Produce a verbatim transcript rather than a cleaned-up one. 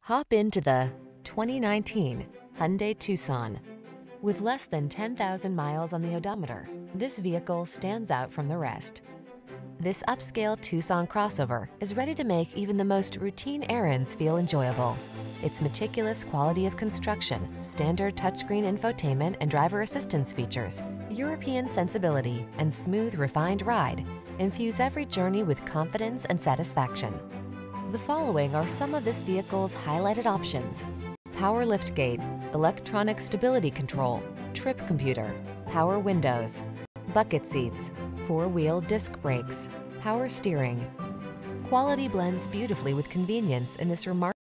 Hop into the twenty nineteen Hyundai Tucson. With less than ten thousand miles on the odometer, this vehicle stands out from the rest. This upscale Tucson crossover is ready to make even the most routine errands feel enjoyable. Its meticulous quality of construction, standard touchscreen infotainment and driver assistance features, European sensibility, and smooth, refined ride infuse every journey with confidence and satisfaction. The following are some of this vehicle's highlighted options: power liftgate, electronic stability control, trip computer, power windows, bucket seats, four-wheel disc brakes, power steering. Quality blends beautifully with convenience in this remarkable